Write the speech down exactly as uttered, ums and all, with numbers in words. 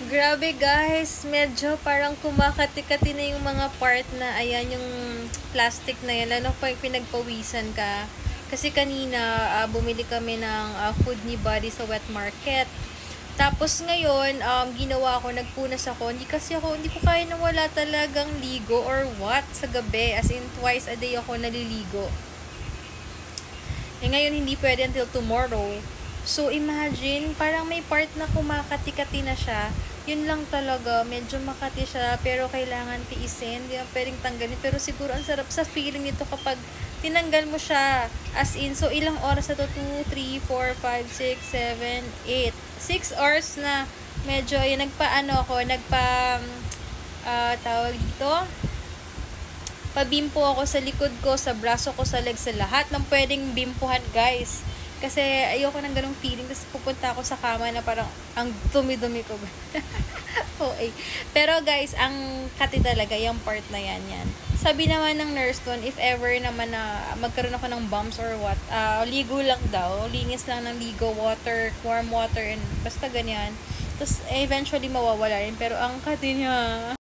Grabe guys, medyo parang kumakati-kati na yung mga part na ayan yung plastic na yan. Lalo pa yung pinagpawisan ka. Kasi kanina uh, bumili kami ng uh, food ni Buddy sa wet market. Tapos ngayon, um, ginawa ko, nagpunas ako. Hindi kasi ako, hindi ko kaya na wala talagang ligo or what sa gabi. As in, twice a day ako naliligo. Eh ngayon, hindi pwede until tomorrow. So, imagine, parang may part na kumakati-kati na siya. Yun lang talaga, medyo makati siya, pero kailangan tiisin. Hindi na pwedeng tanggalin. Pero siguro, ang sarap sa feeling nito kapag tinanggal mo siya. As in, so ilang oras na to? two, three, four, five, six, seven, eight. six hours na. Medyo, yun, nagpa-ano ako, nagpa, uh, tawag dito, pabimpo ako sa likod ko, sa braso ko, sa legs, sa lahat ng pwedeng bimpuhan, guys. Kasi ayoko ng ganung feeling. Kasi pupunta ako sa kama na parang ang dumi-dumi ko. Okay. Pero guys, ang kati talaga, yung part na yan, yan. Sabi naman ng nurse doon, if ever naman na magkaroon ako ng bumps or what, uh, ligo lang daw. Linis lang ng ligo, water, warm water, and basta ganyan. Tapos eventually mawawala rin. Pero ang kati niya,